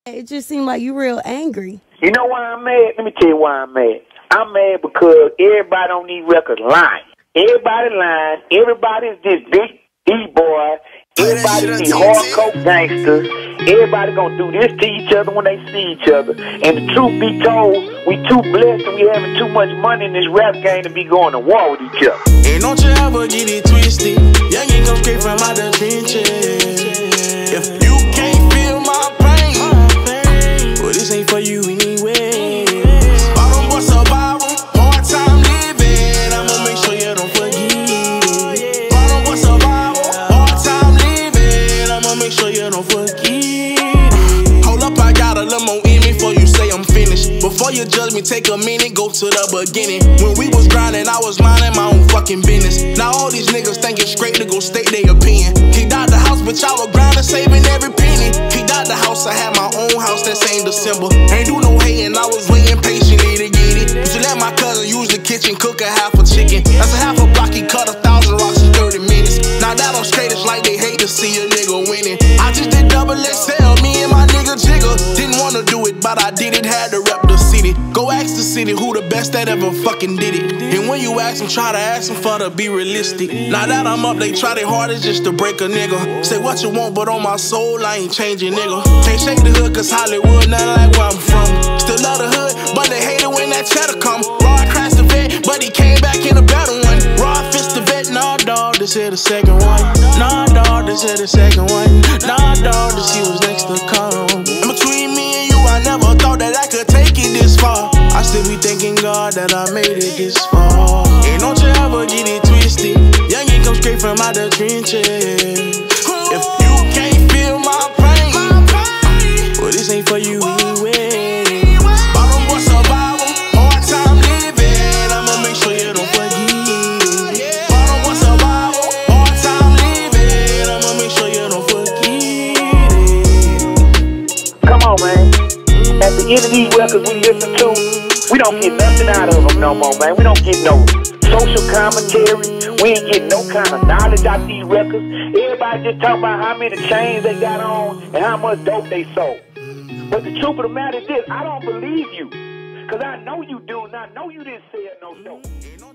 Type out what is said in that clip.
It just seemed like you real angry. You know why I'm mad? Let me tell you why I'm mad. I'm mad because everybody on these records lying. Everybody lying. Everybody's this big D-boy. Everybody's these hardcore gangsters. Everybody gonna do this to each other when they see each other. And the truth be told, we too blessed and we having too much money in this rap game to be going to war with each other. And don't you ever get it twisted. Youngin' come straight from out the trenches. If you can't feel my pain, well, this ain't for you anyway. Bottom boy survival, hard time living. I'ma make sure you don't forget. Bottom boy survival, hard time living. I'ma make sure you don't forget. Hold up, I got a little more in me before you say I'm finished. Before you judge me, take a minute, go to the beginning. When we was grinding, I was minding my own fucking business. Now all these niggas think it's straight to go state their opinion. Kicked out the house, bitch, I was grinding, saving every penny. Kicked out the house, I had my own house that same December. Ain't do no hating, I was waiting patiently to get it. Used to let my cousin use the kitchen, cook a half a chicken. That's a half a block, he cut 1,000 rocks in 30 minutes. Now that I'm straight, it's like they hate to see a nigga winning. I just did double XL, me and my nigga Jigga. Didn't wanna do it, but I did it, had to rep the city. Go ask the city who the best that ever fucking did it. And when you ask them, try to ask them for to be realistic. Now that I'm up, they try their hardest just to break a nigga. Say what you want, but on my soul, I ain't changing, nigga. Can't shake the hood, cause Hollywood, nothing like where I'm from. Still love the hood, but they hate it when that cheddar come. Rod crashed the vet, but he came back in a better one. Rod fist the vet, nah dog, this here the second one. Nah dog, this here the second one. Nah dog, this he was next to come. And between me and you, I never thought that I could take it this far. I still be thanking God that I made it this far. And don't you ever get it twisted. Youngin' come straight from out the trenches. If you can't feel my pain, well, this ain't for you anyway. Bottom boy survival, hard time living. I'ma make sure you don't forget. Bottom boy survival, hard time living. I'ma make sure you don't forget it. Come on, man. At the end of these records we listen to, we don't get nothing out of them no more, man. We don't get no social commentary. We ain't getting no kind of knowledge out these records. Everybody just talking about how many chains they got on and how much dope they sold. But the truth of the matter is this, I don't believe you. Because I know you do, and I know you didn't sell no dope.